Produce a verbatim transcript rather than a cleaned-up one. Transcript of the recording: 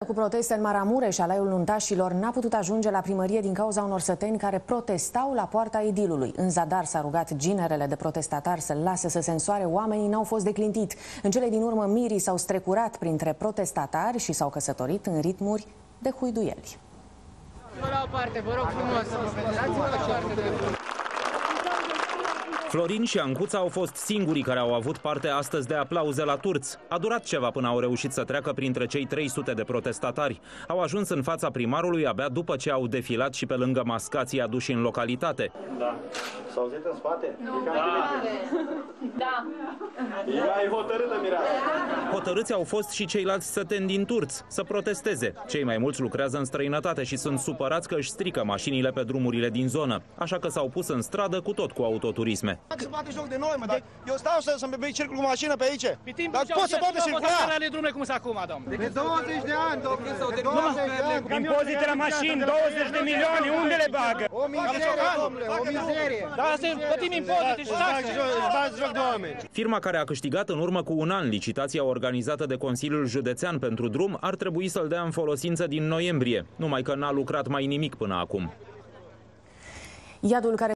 Cu proteste în Maramureș, alaiul nuntașilor n-a putut ajunge la primărie din cauza unor săteni care protestau la poarta edilului. În zadar s-a rugat ginerele de protestatari să lase să se însoare, oamenii n-au fost declintit. În cele din urmă, mirii s-au strecurat printre protestatari și s-au căsătorit în ritmuri de huiduieli. Vă la o parte, vă rog frumos, dați-vă la o parte de... Florin și Ancuța au fost singurii care au avut parte astăzi de aplauze la Turți. A durat ceva până au reușit să treacă printre cei trei sute de protestatari. Au ajuns în fața primarului abia după ce au defilat și pe lângă mascații aduși în localitate. Da. S-a auzit în spate? Da. Da. Ea e hotărâtă, mireasă. Hotărâți au fost și ceilalți săteni din Turți să protesteze. Cei mai mulți lucrează în străinătate și sunt supărați că își strică mașinile pe drumurile din zonă. Așa că s-au pus în stradă cu tot cu autoturisme. Se bate joc de noi, mă, dar eu stau să, să mi circul cu mașină pe aici. Pe timp dar pot să poate circula. Ale drumului cum sunt acum, domn. De douăzeci de ani, domnule. Impozite la mașini, douăzeci de milioane, unde le bagă? O mizerie, domnule, o mizerie. Da, să plătim impozite și taxe. Bați joc de oameni. Firma care a câștigat în urmă cu un an licitația organizată de Consiliul Județean pentru drum ar trebui să-l dea în folosință din noiembrie, numai că n-a lucrat mai nimic până acum. Iadul care